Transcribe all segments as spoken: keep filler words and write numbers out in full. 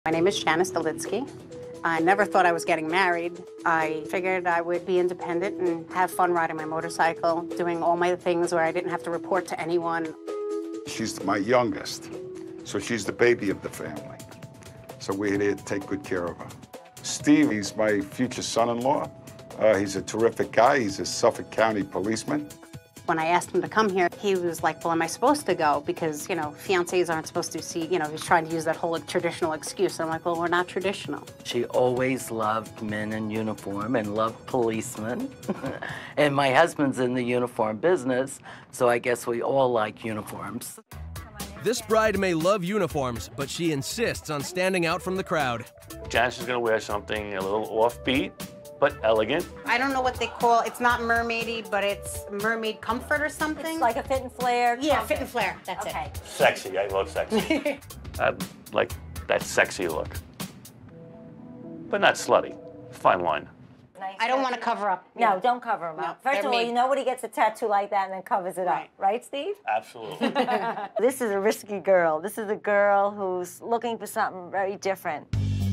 My name is Janice. I never thought I was getting married. I figured I would be independent and have fun riding my motorcycle, doing all my things where I didn't have to report to anyone. She's my youngest, so she's the baby of the family. So we're here to take good care of her. Steve, he's my future son-in-law. Uh, he's a terrific guy. He's a Suffolk County policeman. When I asked him to come here, he was like, well, am I supposed to go? Because, you know, fiancés aren't supposed to see, you know, he's trying to use that whole like, traditional excuse. I'm like, well, we're not traditional. She always loved men in uniform and loved policemen. And my husband's in the uniform business, so I guess we all like uniforms. This bride may love uniforms, but she insists on standing out from the crowd. Janice is going to wear something a little offbeat, but elegant. I don't know what they call, it's not mermaidy, but it's mermaid comfort or something. It's like a fit and flare? Yeah, comfort. fit and flare, that's okay. it. Sexy, I love sexy. I like that sexy look. But not slutty, fine line. Nice. I don't want to cover up. No, don't cover them no, up. First of all, me. you nobody gets a tattoo like that and then covers it right. up. Right, Steve? Absolutely. This is a risky girl. This is a girl who's looking for something very different.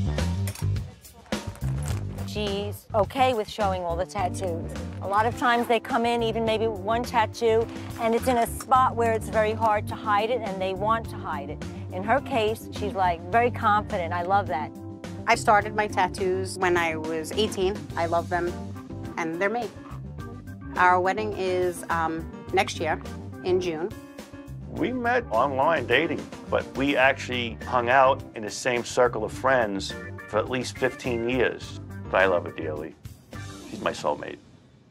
She's okay with showing all the tattoos. A lot of times they come in, even maybe with one tattoo, and it's in a spot where it's very hard to hide it, and they want to hide it. In her case, she's like very confident. I love that. I started my tattoos when I was eighteen. I love them, and they're made. Our wedding is um, next year, in June. We met online dating, but we actually hung out in the same circle of friends for at least fifteen years. But I love her dearly. She's my soulmate.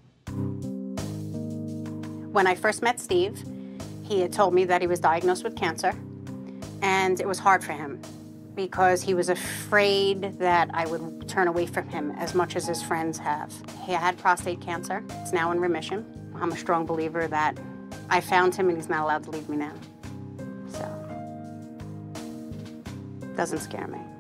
When I first met Steve, he had told me that he was diagnosed with cancer, and it was hard for him because he was afraid that I would turn away from him as much as his friends have. He had prostate cancer. It's now in remission. I'm a strong believer that I found him and he's not allowed to leave me now. So, doesn't scare me.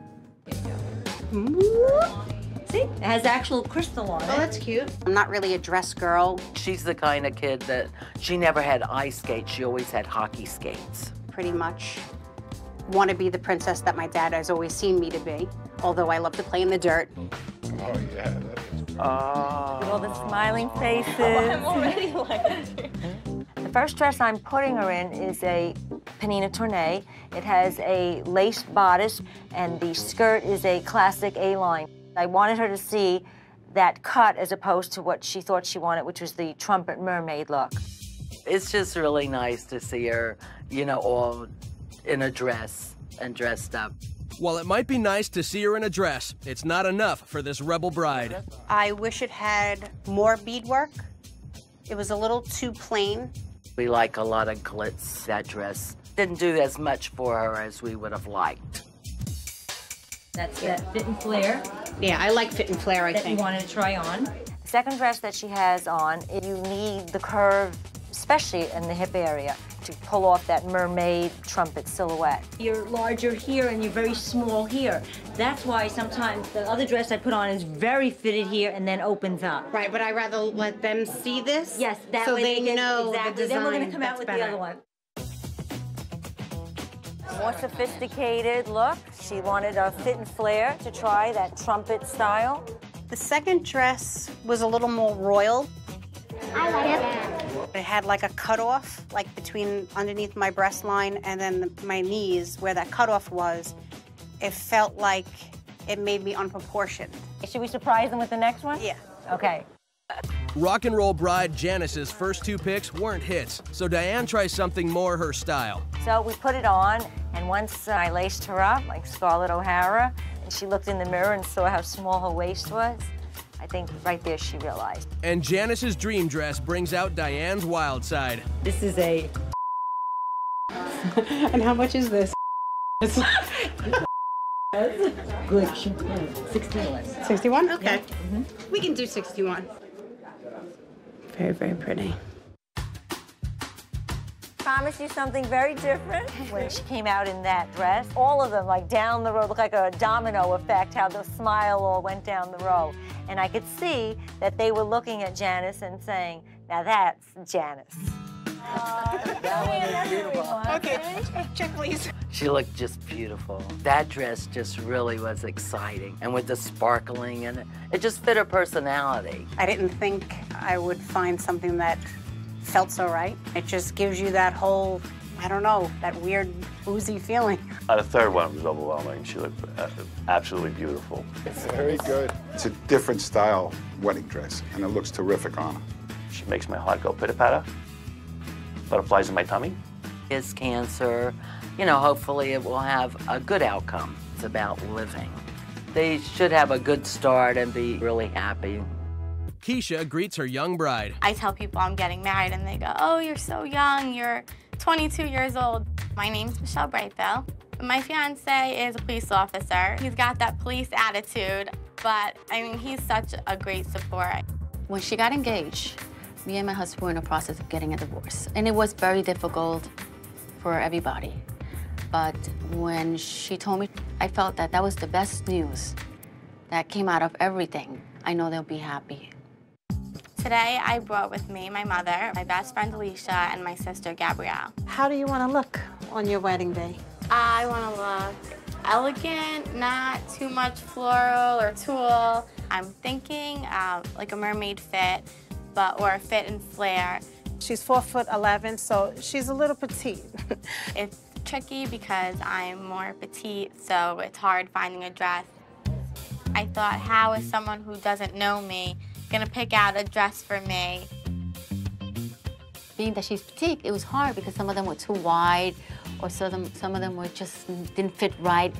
See, it has actual crystal on it. Oh, that's cute. I'm not really a dress girl. She's the kind of kid that she never had ice skates, she always had hockey skates. Pretty much want to be the princess that my dad has always seen me to be, although I love to play in the dirt. Oh, yeah. That is... Uh... With all the smiling faces. Oh, I'm already like The first dress I'm putting her in is a Panina Tournée. It has a lace bodice, and the skirt is a classic A-line. I wanted her to see that cut as opposed to what she thought she wanted, which was the trumpet mermaid look. It's just really nice to see her, you know, all in a dress and dressed up. While it might be nice to see her in a dress, it's not enough for this rebel bride. I wish it had more beadwork. It was a little too plain. We like a lot of glitz. That dress didn't do as much for her as we would have liked. That's that fit and flare. Yeah, I like fit and flare, I that think. you wanted to try on. The second dress that she has on, you need the curve, especially in the hip area, to pull off that mermaid trumpet silhouette. You're larger here and you're very small here. That's why sometimes the other dress I put on is very fitted here and then opens up. Right, but I'd rather let them see this. Yes, that so way they, they can, know exactly. the design. Then we're going to come out with better. the other one. More sophisticated look. She wanted a fit and flare to try that trumpet style. The second dress was a little more royal. I like it. It had like a cutoff, like between underneath my breast line and then my knees, where that cutoff was. It felt like it made me unproportioned. Should we surprise them with the next one? Yeah. Okay. Rock and roll bride Janice's first two picks weren't hits, so Diane tries something more her style. So we put it on, and once I laced her up, like Scarlett O'Hara, and she looked in the mirror and saw how small her waist was, I think right there she realized. And Janice's dream dress brings out Diane's wild side. This is a... And how much is this? Good. sixty-one. sixty-one? Okay. Yeah. Mm-hmm. We can do sixty-one. Very, very pretty. Promise you something very different. When she came out in that dress, all of them, like down the row, looked like a domino effect, how the smile all went down the row. And I could see that they were looking at Janice and saying, now that's Janice. That one is beautiful. Okay, check please. She looked just beautiful. That dress just really was exciting. And with the sparkling in it, it just fit her personality. I didn't think I would find something that felt so right. It just gives you that whole, I don't know, that weird oozy feeling. Uh, the third one was overwhelming. She looked uh, absolutely beautiful. Very good. It's a different style wedding dress, and it looks terrific on her. She makes my heart go pitter-patter. Butterflies in my tummy. His cancer, you know, hopefully it will have a good outcome. It's about living. They should have a good start and be really happy. Keisha greets her young bride. I tell people I'm getting married and they go, oh, you're so young, you're twenty-two years old. My name's Michelle Brightbill. My fiance is a police officer. He's got that police attitude, but I mean, he's such a great support. When she got engaged, me and my husband were in the process of getting a divorce. And it was very difficult for everybody. But when she told me, I felt that that was the best news that came out of everything. I know they'll be happy. Today, I brought with me my mother, my best friend Alicia, and my sister Gabrielle. How do you want to look on your wedding day? I want to look elegant, not too much floral or tulle. I'm thinking uh, like a mermaid fit, but or a fit and flare. She's four foot eleven, so she's a little petite. It's tricky because I'm more petite, so it's hard finding a dress. I thought, how is someone who doesn't know me gonna pick out a dress for me? Being that she's petite, it was hard because some of them were too wide, or some of them, some of them were just didn't fit right.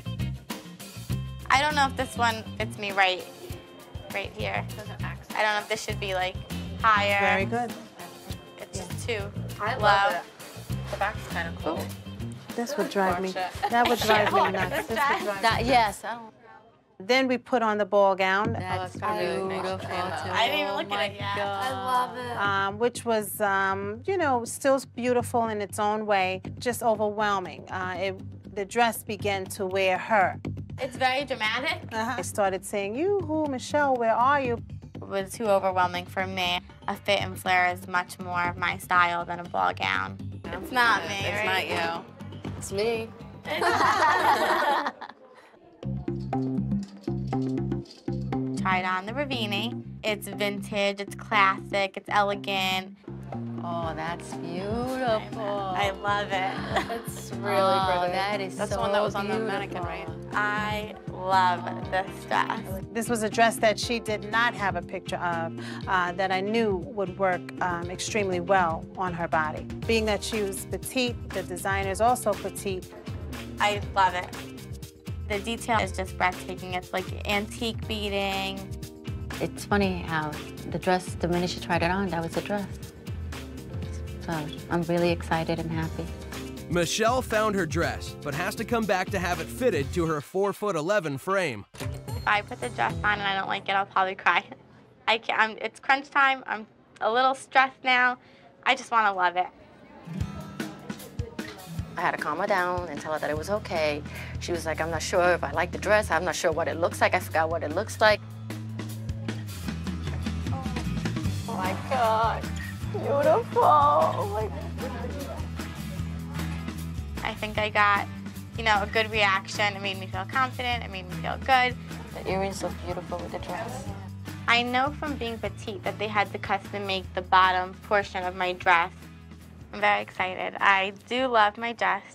I don't know if this one fits me right, right here. I don't know if this should be like higher. Very good. It's just too I low. love it. The back's kind of cool. This would drive me, that would drive me nuts. This would drive me That, yes, I don't. Then we put on the ball gown, That's really beautiful nice. too. I didn't even look Oh at it my yet. God. I love it. um, which was, um, you know, still beautiful in its own way, just overwhelming. Uh, it, the dress began to wear her. It's very dramatic. Uh-huh. I started saying, you who, Michelle, where are you? It was too overwhelming for me. A fit and flare is much more of my style than a ball gown. It's not me, It's right? not you. It's me. Tried on the Ravini. It's vintage, it's classic, it's elegant. Oh, that's beautiful. I love it. It's really Oh, pretty. that is That's so the one that was on beautiful. the mannequin, right? I love this dress. This was a dress that she did not have a picture of, uh, that I knew would work um, extremely well on her body. Being that she was petite, the designer is also petite. I love it. The detail is just breathtaking. It's like antique beading. It's funny how the dress, the minute she tried it on, that was the dress. So I'm really excited and happy. Michelle found her dress, but has to come back to have it fitted to her four foot eleven frame. If I put the dress on and I don't like it, I'll probably cry. I can't, I'm, it's crunch time. I'm a little stressed now. I just want to love it. I had to calm her down and tell her that it was okay. She was like, I'm not sure if I like the dress. I'm not sure what it looks like. I forgot what it looks like. Oh my God. Beautiful. Oh my God. I think I got, you know, a good reaction. It made me feel confident. It made me feel good. The earrings look beautiful with the dress. I know from being petite that they had to custom make the bottom portion of my dress. I'm very excited. I do love my dress.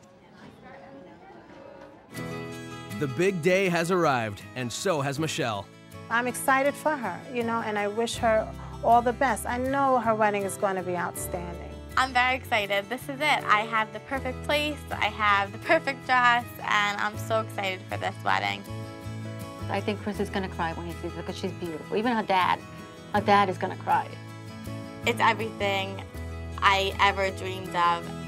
The big day has arrived, and so has Michelle. I'm excited for her, you know, and I wish her all the best. I know her wedding is going to be outstanding. I'm very excited. This is it. I have the perfect place, I have the perfect dress, and I'm so excited for this wedding. I think Chris is gonna cry when he sees her because she's beautiful. Even her dad, her dad is gonna cry. It's everything I ever dreamed of.